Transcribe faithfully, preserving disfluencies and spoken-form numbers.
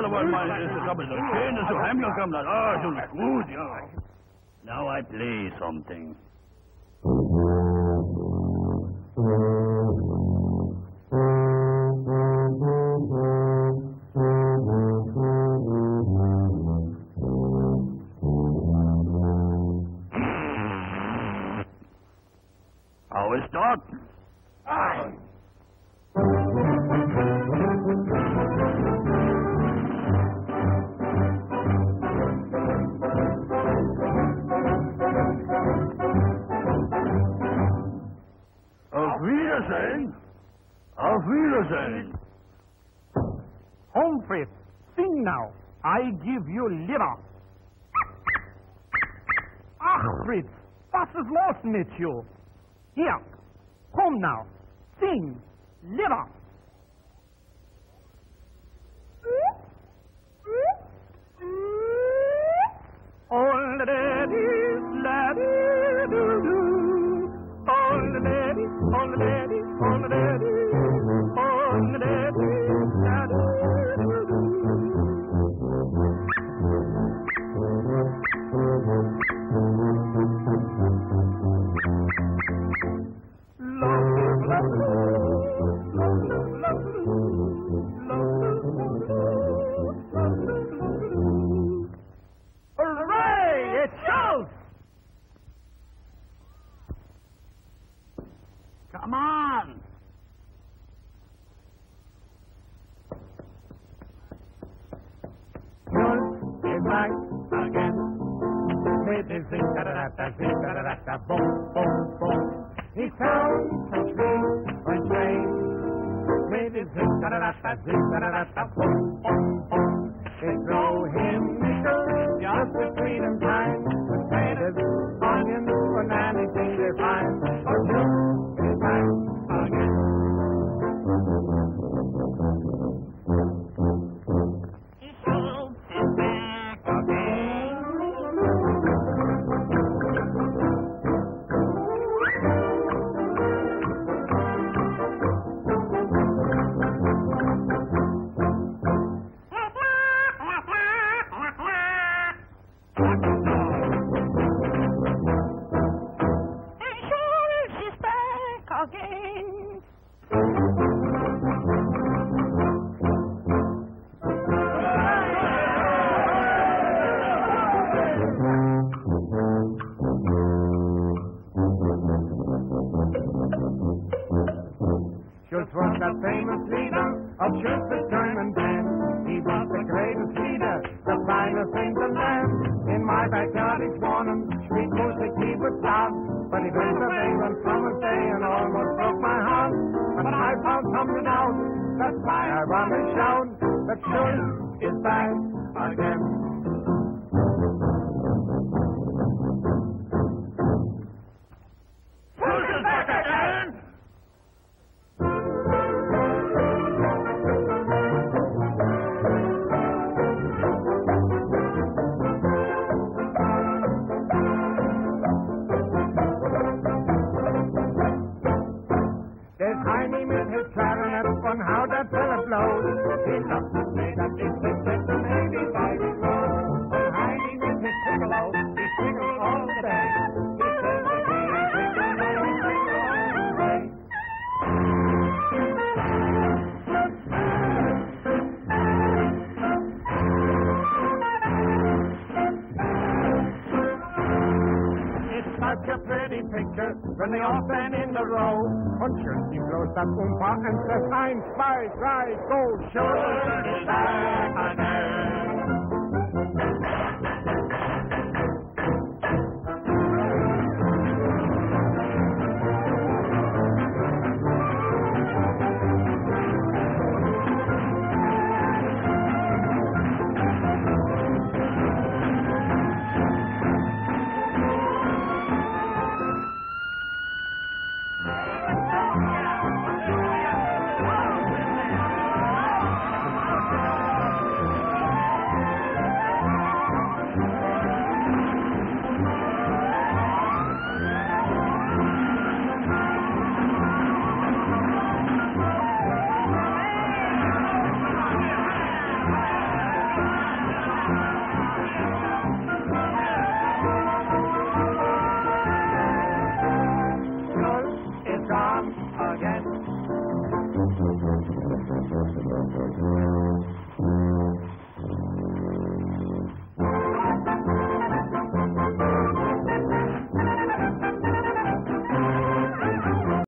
aber mal, das ist aber so schön, dass du heimgekommen bist. Ah, so gut, ja. Now I play something. How is that? Aye. Auf Wiedersehen. Auf Wiedersehen. Home, Fritz. Sing now. I give you liver. Ach, Fritz, was ist los mit you? Hier, komm now. Sing. Liver. Oh, lady, lady, do do. Oh, lady, oh, lady, oh, lady, oh, lady, lady, do do. Hooray! It shows! Come on. Is right again. With his zing da da da zing da da da boom boom boom. He sounds so sweet and strange. With his zing da da da zing da da da boom boom boom. They throw him nickels just between them time. Potatoes, onions, or anything they find. Oh, look, is right again. Schultz was the famous leader of Schultz's German band. He was the greatest leader, the finest in the land. In my backyard each morning, street music he would start. But he went to England from a day and almost broke my heart. But I found something out, that's why I run and shout that Schultz is back again. Schultz is back again. On how that fella blows. He loves to play that big six and eighty-five years old. And Heidi with his piccolo, he singles all the day. He says that he ain't thinking that he's singing all the way. It's such a pretty picture when they all stand in the row. Und Schultz, he blows that ohm-pah and says, eins, zwei, drei, go, Schultz is back again.